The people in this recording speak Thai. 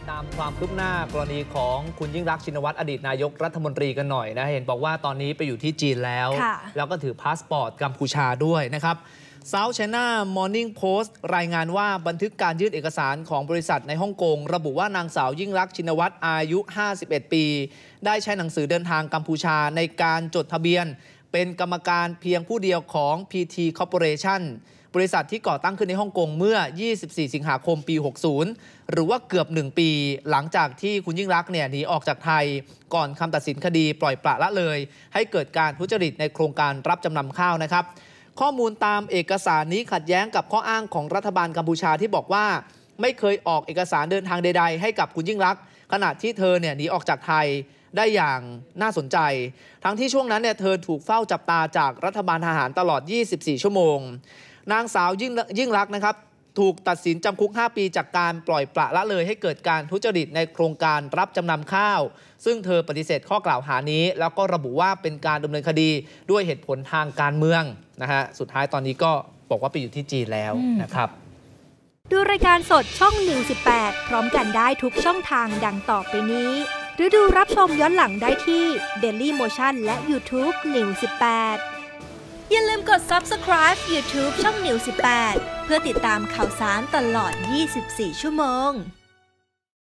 ตามความคืบหน้ากรณีของคุณยิ่งรักษณ์ชินวัตรอดีตนายกรัฐมนตรีกันหน่อยนะเห็นบอกว่าตอนนี้ไปอยู่ที่จีนแล้วก็ถือพาสปอร์ตกัมพูชาด้วยนะครับ South China Morning Post รายงานว่าบันทึกการยื่นเอกสารของบริษัทในฮ่องกงระบุว่านางสาวยิ่งรักษณ์ชินวัตรอายุ 51 ปีได้ใช้หนังสือเดินทางกัมพูชาในการจดทะเบียนเป็นกรรมการเพียงผู้เดียวของ PT Corporation บริษัทที่ก่อตั้งขึ้นในฮ่องกงเมื่อ 24 สิงหาคม ปี 60 หรือว่าเกือบ 1 ปีหลังจากที่คุณยิ่งรักษณ์หนีออกจากไทยก่อนคำตัดสินคดีปล่อยปละละเลยให้เกิดการทุจริตในโครงการรับจำนำข้าวนะครับข้อมูลตามเอกสารนี้ขัดแย้งกับข้ออ้างของรัฐบาลกัมพูชาที่บอกว่าไม่เคยออกเอกสารเดินทางใดๆให้กับคุณยิ่งรักษณ์ขณะที่เธอหนีออกจากไทยได้อย่างน่าสนใจทั้งที่ช่วงนั้นเธอถูกเฝ้าจับตาจากรัฐบาลทหารตลอด 24 ชั่วโมงนางสาวยิ่งรักษณ์นะครับถูกตัดสินจำคุก 5 ปีจากการปล่อยปละละเลยให้เกิดการทุจริตในโครงการรับจำนำข้าวซึ่งเธอปฏิเสธข้อกล่าวหานี้แล้วก็ระบุว่าเป็นการดำเนินคดีด้วยเหตุผลทางการเมืองนะฮะสุดท้ายตอนนี้ก็บอกว่าไปอยู่ที่จีนแล้วนะครับดูรายการสดช่องนิว18พร้อมกันได้ทุกช่องทางดังต่อไปนี้หรือดูรับชมย้อนหลังได้ที่ Daily Motion และ YouTube New 18อย่าลืมกด Subscribe YouTube ช่อง New 18เพื่อติดตามข่าวสารตลอด 24 ชั่วโมง